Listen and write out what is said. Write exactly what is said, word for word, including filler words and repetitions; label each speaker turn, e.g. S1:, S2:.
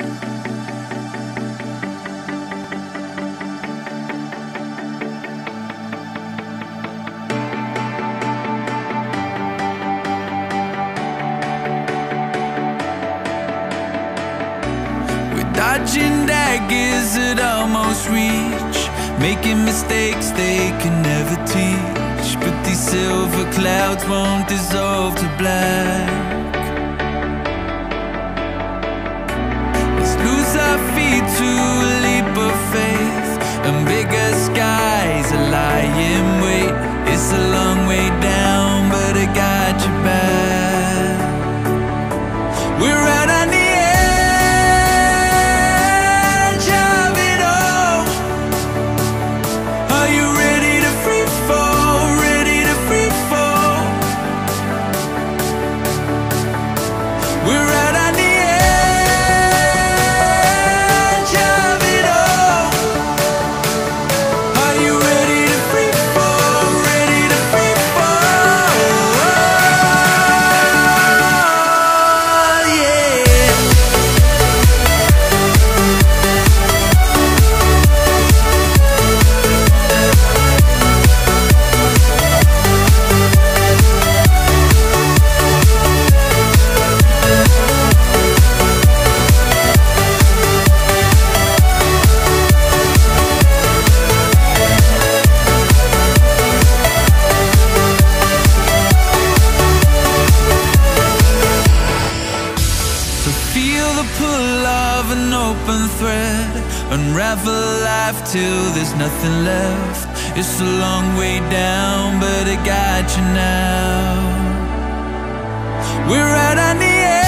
S1: Dodging daggers at almost reach, making mistakes they can never teach. But these silver clouds won't dissolve to black. Let's lose our feet to a leap of faith, and bigger skies are lying wait. It's a long way down, but I got your back. We're out on the pull of an open thread, unravel life till there's nothing left. It's a long way down, but I got you now. We're out on the edge.